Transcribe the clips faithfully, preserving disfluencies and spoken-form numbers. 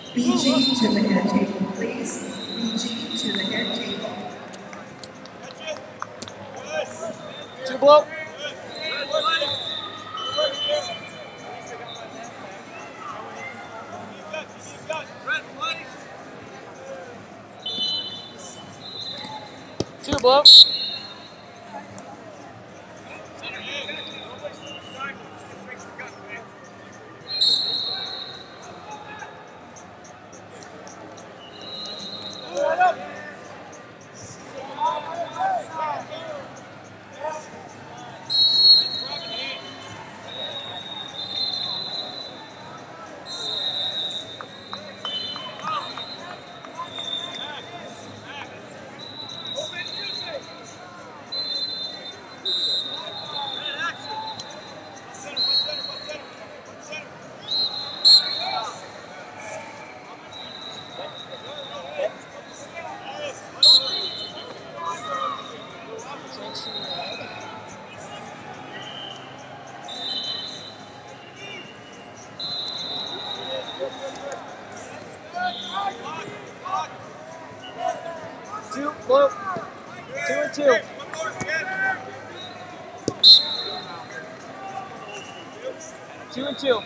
B G to the head table, please. B G to the head table. Two blow. Two blow. Two, blow. Two and two. Two and two.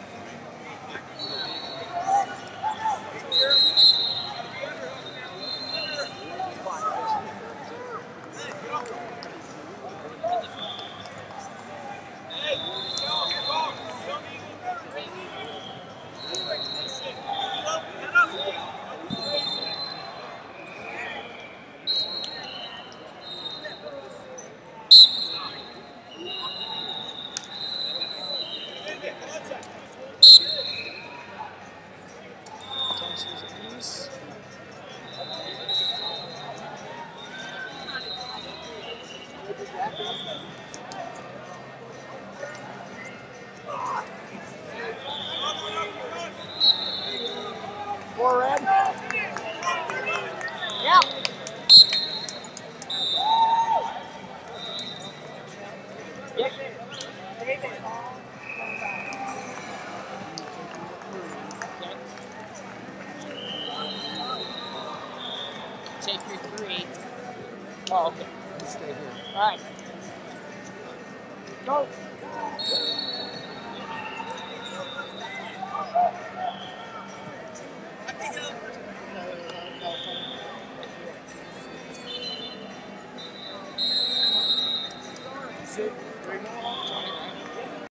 Four red. Yeah. Yep. Take your three. Oh, okay. You stay here. All right. Go. Sit.